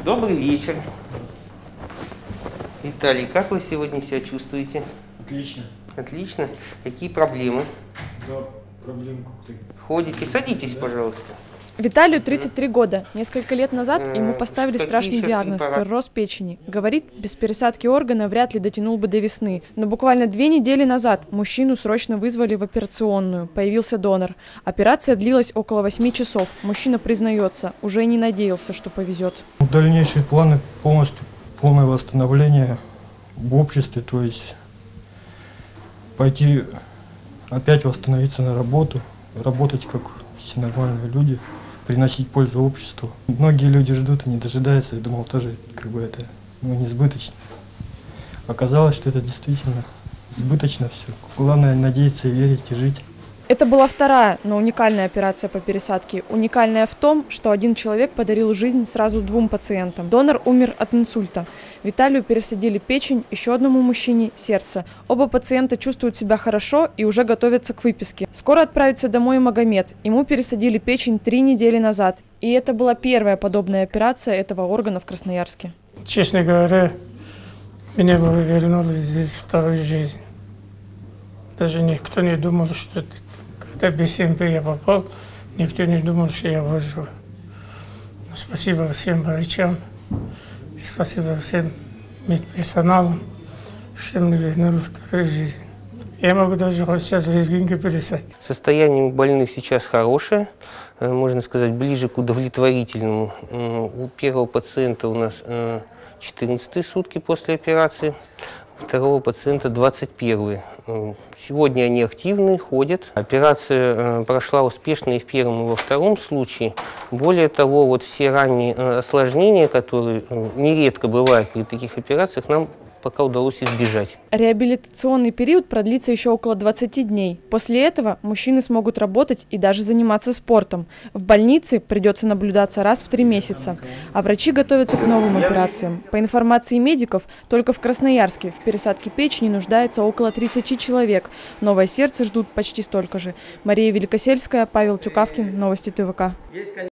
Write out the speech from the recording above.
Добрый вечер. Виталий, как вы сегодня себя чувствуете? Отлично. Отлично. Какие проблемы? Да, проблем как-то. Ходите? Садитесь, пожалуйста. Виталию 33 года. Несколько лет назад ему поставили Какие страшный сейчас диагноз – препараты? цирроз печени. Говорит, без пересадки органа вряд ли дотянул бы до весны. Но буквально 2 недели назад мужчину срочно вызвали в операционную. Появился донор. Операция длилась около 8 часов. Мужчина признается, уже не надеялся, что повезет. Дальнейшие планы полностью полное восстановление в обществе, то есть пойти опять восстановиться на работу, работать как все нормальные люди, приносить пользу обществу. Многие люди ждут и не дожидаются. Я думал, тоже как бы это несбыточно. Оказалось, что это действительно сбыточно все. Главное надеяться, верить и жить. Это была вторая, но уникальная операция по пересадке. Уникальная в том, что один человек подарил жизнь сразу 2 пациентам. Донор умер от инсульта. Виталию пересадили печень, еще одному мужчине – сердце. Оба пациента чувствуют себя хорошо и уже готовятся к выписке. Скоро отправится домой Магомед. Ему пересадили печень 3 недели назад. И это была первая подобная операция этого органа в Красноярске. Честно говоря, меня бы вернули здесь вторую жизнь. Даже никто не думал, что когда без СМП я попал, никто не думал, что я выживу. Спасибо всем врачам, спасибо всем медперсоналу, что мне вернули вторую жизнь. Я могу даже хоть сейчас резгинку писать. Состояние больных сейчас хорошее, можно сказать, ближе к удовлетворительному. У первого пациента у нас 14 сутки после операции, у второго пациента 21. Сегодня они активны, ходят. Операция прошла успешно и в первом, и во втором случае. Более того, вот все ранние осложнения, которые нередко бывают при таких операциях, нам пока удалось избежать. Реабилитационный период продлится еще около 20 дней. После этого мужчины смогут работать и даже заниматься спортом. В больнице придется наблюдаться раз в 3 месяца. А врачи готовятся к новым операциям. По информации медиков, только в Красноярске в пересадке печени нуждается около 30 человек. Новое сердце ждут почти столько же. Мария Великосельская, Павел Тюкавкин, Новости ТВК.